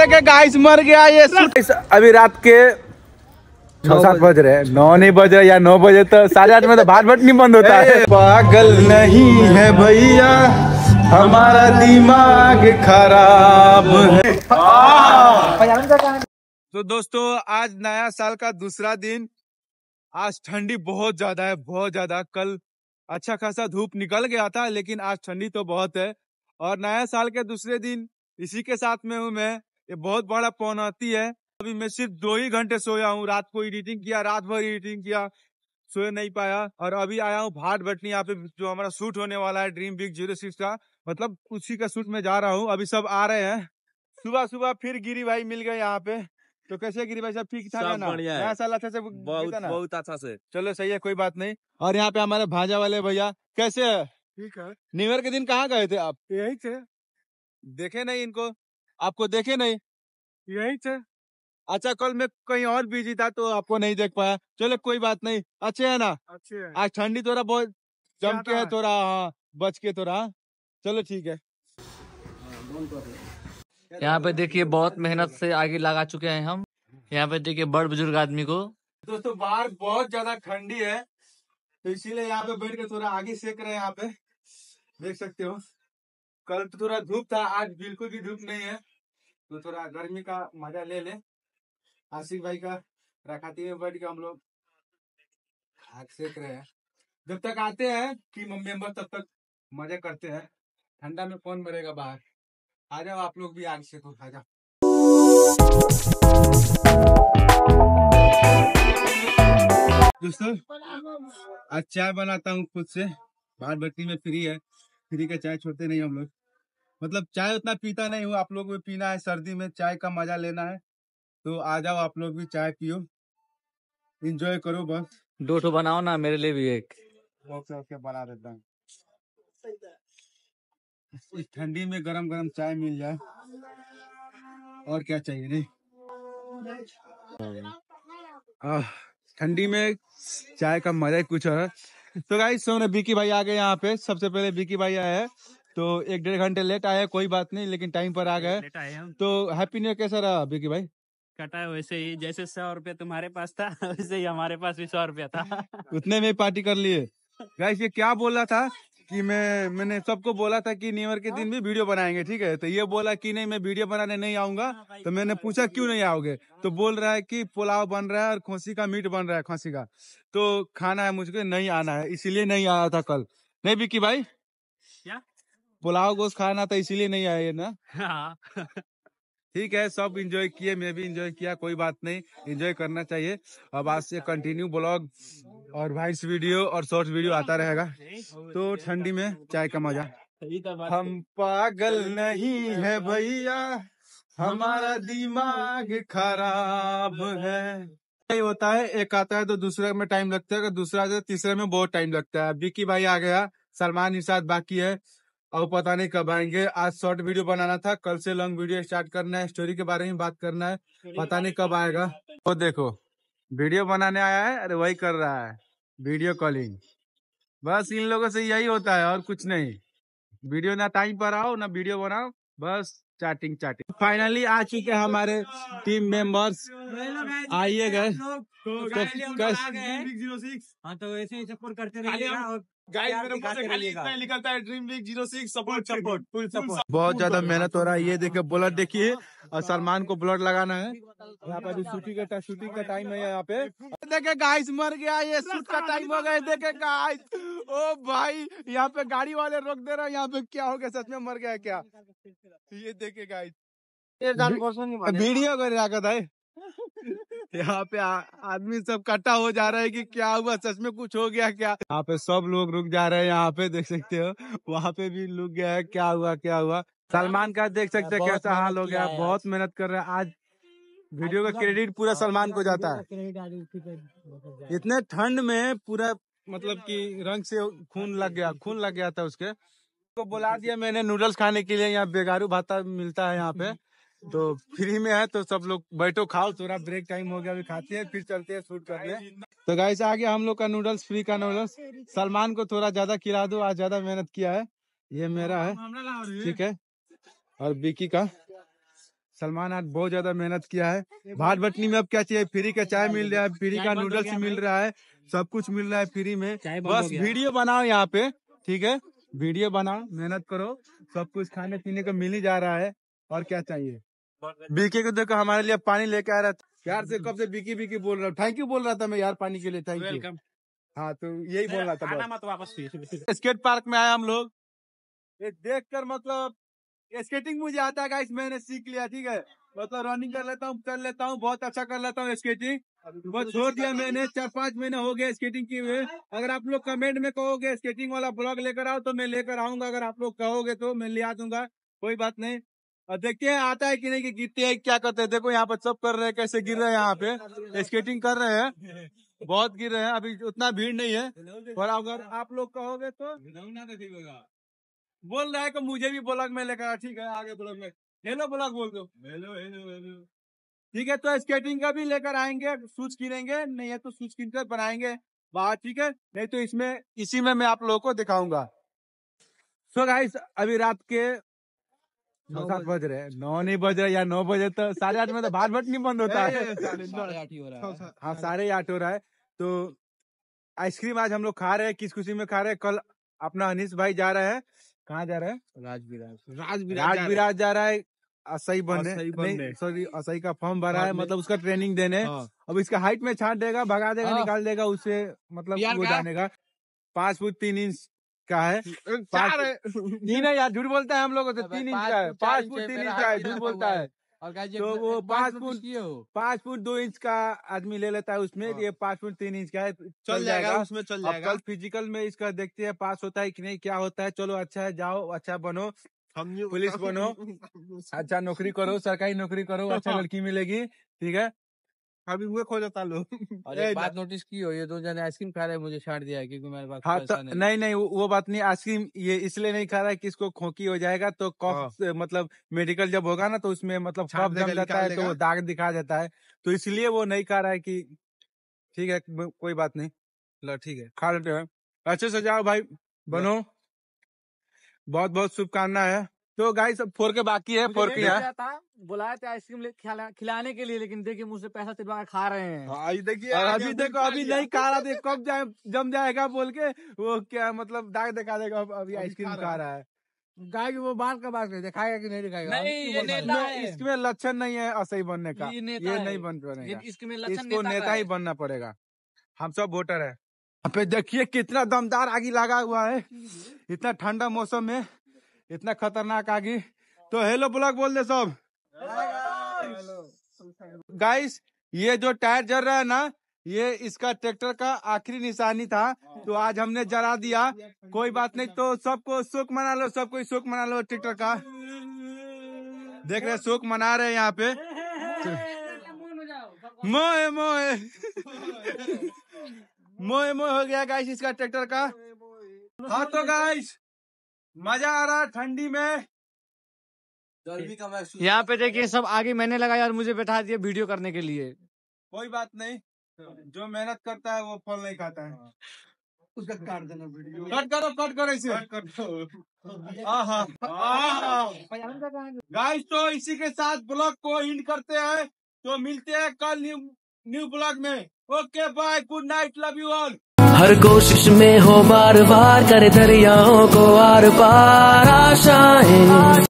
देखे गाइस मर गया ये सूट। अभी रात के 6-7 बज रहे हैं, 9 नहीं बज रहे या 9 बजे तो 8:30 में तो भाट भट नहीं बंद होता है। पागल नहीं है भैया हमारा दिमाग खराब है। तो दोस्तों आज नया साल का दूसरा दिन। आज ठंडी बहुत ज्यादा है, बहुत ज्यादा। कल अच्छा खासा धूप निकल गया था लेकिन आज ठंडी तो बहुत है। और नया साल के दूसरे दिन इसी के साथ में हूँ मैं। ये बहुत बड़ा पौनौती है। अभी मैं सिर्फ 2 ही घंटे सोया हूँ। रात को एडिटिंग किया, रात भर एडिटिंग किया, सो नहीं पाया। और अभी आया हूँ भाट भटनी, यहाँ पे जो हमारा शूट होने वाला है ड्रीम बिग 06 का, मतलब उसी का शूट में जा रहा हूँ। अभी सब आ रहे हैं। सुबह सुबह फिर गिरी भाई मिल गए यहाँ पे। तो कैसे गिरी भाई, सब ठीक ठाक है ना? नया साल अच्छा से बहुत अच्छा से। चलो सही है, कोई बात नहीं। और यहाँ पे हमारे भाजा वाले भैया कैसे है? ठीक है। न्यू ईयर के दिन कहाँ गए थे आप? यही थे। देखे नहीं इनको? आपको देखे नहीं? यही थे। अच्छा, कल मैं कहीं और बिजी था तो आपको नहीं देख पाया। चलो कोई बात नहीं, अच्छे है ना? अच्छे हैं। आज ठंडी थोड़ा बहुत जम के है, थोड़ा हाँ बच के थोड़ा। चलो ठीक है। यहाँ पे देखिए बहुत मेहनत से आगे लगा चुके हैं हम। यहाँ पे देखिए बड़ बुजुर्ग आदमी को। दोस्तों बाहर बहुत ज्यादा ठंडी है तो इसीलिए यहाँ पे बैठ के थोड़ा आगे सेक रहे हैं। यहाँ पे देख सकते हो, कल तो थोड़ा धूप था, आज बिल्कुल भी धूप नहीं है। तो थोड़ा गर्मी का मजा ले ले। आशिक भाई का रखाती में बैठ के हम लोग आग सेक रहे हैं। जब तक आते हैं कि मेंबर तब तक मजे करते हैं। ठंडा में कौन मरेगा बाहर। आ जाओ आप लोग भी आग सेको, आ जाओ। दोस्तों आज चाय बनाता हूँ खुद से। भाट भट्टी में फ्री है, फ्री का चाय छोड़ते नहीं हम लोग। मतलब चाय उतना पीता नहीं हूँ, आप लोग भी पीना है। सर्दी में चाय का मजा लेना है तो आ जाओ आप लोग भी चाय पियो, एंजॉय करो बस। 2 ठो बनाओ ना मेरे लिए भी एक। ओके बना देता हूँ। इस ठंडी में गरम गरम चाय मिल जाए और क्या चाहिए नहीं। ठंडी में चाय का मजा ही कुछ है। तो गाइस सोने बिकी भाई आ गए यहाँ पे। सबसे पहले बिकी भाई आए हैं तो 1-1.5 घंटे लेट आए, कोई बात नहीं, लेकिन टाइम पर आ गए। तो हैप्पी न्यू ईयर कैसा रहा बिकी भाई? कटा है वैसे ही, जैसे 100 रुपया तुम्हारे पास था वैसे ही हमारे पास भी 100 रुपया था। उतने में पार्टी कर लिए। गाइस ये क्या बोला था कि मैंने सबको बोला था कि न्यू ईयर के दिन भी वीडियो बनाएंगे, ठीक है? तो ये बोला कि नहीं मैं वीडियो बनाने नहीं आऊंगा। तो मैंने पूछा क्यों नहीं आओगे, तो बोल रहा है कि पुलाव बन रहा है और खसी का मीट बन रहा है, खसी का तो खाना है, मुझको नहीं आना है, इसीलिए नहीं आया था कल। नहीं बिकी भाई, क्या पुलाव गोश्त खाना था इसीलिए नहीं आए ना? हाँ। ठीक है, सब एंजॉय किए, मैं भी एंजॉय किया, कोई बात नहीं, एंजॉय करना चाहिए। अब आज से कंटिन्यू ब्लॉग और वॉइस वीडियो और शॉर्ट वीडियो आता रहेगा। तो ठंडी में चाय का मजा। हम पागल नहीं है भैया हमारा दिमाग खराब है। यही होता है, एक आता है तो दूसरे में टाइम लगता है, दूसरा आता है तीसरे में बहुत टाइम लगता है। बिकी भाई आ गया, सलमान इरशाद बाकी है और पता नहीं कब आएंगे। आज शॉर्ट वीडियो बनाना था, कल से लॉन्ग वीडियो स्टार्ट करना है, स्टोरी के बारे में बात करना है, पता नहीं कब आएगा। तो देखो वीडियो बनाने आया है, अरे वही कर रहा है वीडियो कॉलिंग। बस इन लोगों से यही होता है और कुछ नहीं। वीडियो ना टाइम पर आओ ना वीडियो बनाओ, बस चैटिंग चैटिंग। फाइनली आ चुके हैं हमारे टीम मेंबर्स, आइए गए। हाँ तो ऐसे ही सपोर्ट करते निकलता है dream big 06 support full support. बहुत ज्यादा मेहनत हो रहा है, ये देखिए ब्लड देखिए, और सलमान को ब्लड लगाना है। यहाँ पे अभी शूटिंग का टाइम है। यहाँ पे देखे गाइस मर गया, ये शूट का टाइम हो गया। देखे गाइस, ओ भाई यहाँ पे गाड़ी वाले रोक दे रहे हैं। यहाँ पे क्या हो गया, सच में मर गया क्या? ये देखे गाइस, वीडियो कर रखा था। यहाँ पे आदमी सब इकट्ठा हो जा रहा है कि क्या हुआ, सच में कुछ हो गया क्या? यहाँ पे सब लोग रुक जा रहे हैं, यहाँ पे देख सकते हो, वहाँ पे भी रुक गया है, क्या हुआ क्या हुआ। सलमान का देख सकते हैं कैसा हाल हो गया, बहुत मेहनत कर रहा है। आज वीडियो का क्रेडिट पूरा सलमान को जाता है। इतने ठंड में पूरा मतलब कि रंग से खून लग गया था उसके। तो बुला दिया मैंने नूडल्स खाने के लिए। यहाँ बेगारू भाता मिलता है यहाँ पे, तो फ्री में है, तो सब लोग बैठो खाओ, थोड़ा ब्रेक टाइम हो गया, अभी खाते हैं फिर चलते हैं शूट करने। तो गाइस आ गया हम लोग का नूडल्स, फ्री का नूडल्स। सलमान को थोड़ा ज्यादा खिला दो, आज ज्यादा मेहनत किया है। ये मेरा है, ठीक है, और बिकी का सलमान आज बहुत ज्यादा मेहनत किया है। भाट भटनी में अब क्या चाहिए, फ्री का चाय मिल रहा है, फ्री का नूडल्स मिल रहा है, सब कुछ मिल रहा है फ्री में। बस वीडियो बनाओ यहाँ पे, ठीक है, वीडियो बनाओ, मेहनत करो, सब कुछ खाने पीने को मिल ही जा रहा है। और क्या चाहिए। बीके को देखो हमारे लिए पानी लेके आ रहा था यार, से कब से बीकी बीकी बोल रहा हूँ, थैंक यू बोल रहा था मैं यार पानी के लिए, थैंक यू। हाँ तो यही बोल रहा था। मत वापस स्केट पार्क में आए हम लोग, ये देख कर मतलब स्केटिंग मुझे आता है गाइस, मैंने सीख लिया, ठीक है, मतलब रनिंग कर लेता हूँ, कर लेता हूँ, बहुत अच्छा कर लेता हूँ स्केटिंग। बस छोड़ दिया मैंने, 4-5 महीने हो गए स्केटिंग किए हुए। अगर आप लोग कमेंट में कहोगे स्केटिंग वाला ब्लॉग लेकर आओ तो मैं लेकर आऊंगा, अगर आप लोग कहोगे तो मैं ले आ दूंगा, कोई बात नहीं। और देखते हैं आता है कि नहीं, कि गिरते हैं क्या करते हैं। देखो यहाँ पर सब कर रहे हैं, कैसे गिर रहे हैं, यहाँ पे स्केटिंग कर रहे हैं, बहुत गिर रहे हैं, अभी उतना भीड़ नहीं है। और अगर आप लोग कहोगे तो बोल रहा है कि मुझे भी ब्लॉग में लेकर, ठीक है, आगे ब्लॉग में हेलो ब्लॉग बोल दो, हेलो हेलो हेलो, ठीक है। तो स्केटिंग का भी लेकर आएंगे, शूज किनेंगे, नहीं है तो शूज किन कर बनाएंगे बाहर, ठीक है, नहीं तो इसमें इसी में मैं आप लोगों को दिखाऊंगा। सो गाइस अभी रात के 9-7 बज रहे हैं, 9 नहीं बज रहे, या 9 बजे तो 8:30 में तो भाट भट नहीं बंद होता है। हाँ 8:30 हो रहा है। तो आइसक्रीम आज हम लोग खा रहे हैं, किस खुशी में खा रहे हैं। कल अपना अनीस भाई जा रहे हैं, कहाँ जा रहे हैं, राज जा रहा है असई बनने, सॉरी असई का फॉर्म भरा है, मतलब उसका ट्रेनिंग देने। अब इसका हाइट में छाट देगा, भगा देगा, निकाल देगा उससे, मतलब वो जाने का 5 फुट 3 इंच का है, 3 है यार, झूठ बोलता है हम लोग, 3 इंच का है, 5 फुट 3 इंच का है, झूठ बोलता है। तो वो 5 फुट 2 इंच का आदमी ले लेता है उसमें, ये 5 फुट 3 इंच का है, चल जाएगा उसमें, चल जाएगा। कल फिजिकल में इसका देखते हैं पास होता है कि नहीं, क्या होता है। चलो अच्छा है, जाओ अच्छा बनो, पुलिस बनो, अच्छा नौकरी करो, सरकारी नौकरी करो, अच्छा लड़की मिलेगी, ठीक है। अभी वो खो जाता लोग। और एक बात नोटिस की हो, ये 2 जने आइसक्रीम खा रहे हैं, मुझे छाट दिया है क्योंकि मेरे पास पैसा नहीं। नहीं वो बात नहीं, आइसक्रीम ये इसलिए नहीं खा रहा है कि इसको खोखी हो जाएगा, तो कफ मतलब मेडिकल जब होगा ना तो उसमें मतलब कफ जम जाता है, तो दाग दिखा देता है, तो इसलिए वो नहीं खा रहा है। कि ठीक है कोई बात नहीं, लो ठीक है, खा लेते हैं, अच्छे से जाओ भाई, बनो, बहुत बहुत शुभकामना है। तो गाइस अब 4 के बाकी है, 4 के बुलाया था आइसक्रीम खिलाने के लिए, लेकिन देखिए मुझसे पैसा तिलवा के खा रहे हैं। देखिए अभी देखो, अभी नहीं खा रहा, देखो कब जाए जम जाएगा बोल के वो क्या मतलब दाग दिखा देगा। अभी आइसक्रीम खा रहा है, गाय की वो बात का बात दिखाएगा कि नहीं दिखाएगा, इसमें लक्षण नहीं है असही बनने का, ये नहीं बन पाएगा, इसको नेता ही बनना पड़ेगा, हम सब वोटर है। पे देखिए कितना दमदार आगी लगा हुआ है, इतना ठंडा मौसम में इतना खतरनाक आगी। तो हेलो ब्लॉग बोल दे सब। गाइस ये जो टायर जल रहा है ना, ये इसका ट्रैक्टर का आखिरी निशानी था, तो आज हमने जला दिया, कोई बात नहीं। तो सबको शोक मना लो, सब कोई शोक मना लो ट्रैक्टर का, देख रहे शोक मना रहे हैं यहाँ पे। मोए मोए मोए मोए हो गया गाइस इसका ट्रैक्टर का। हाँ तो गाइस मजा आ रहा है ठंडी में, यहाँ पे देखिए सब आगे मैंने लगाया और मुझे बैठा दिया वीडियो करने के लिए। कोई बात नहीं, जो मेहनत करता है वो फल नहीं खाता है। उसका काट देना वीडियो, कट करो इसे, गाइस तो इसी के साथ ब्लॉग को एंड करते हैं, तो मिलते हैं कल न्यू ब्लॉग में। Okay bye, good night, love you all. हर कोशिश में हो बार बार करे दरियाओं को आर पार आशाएं।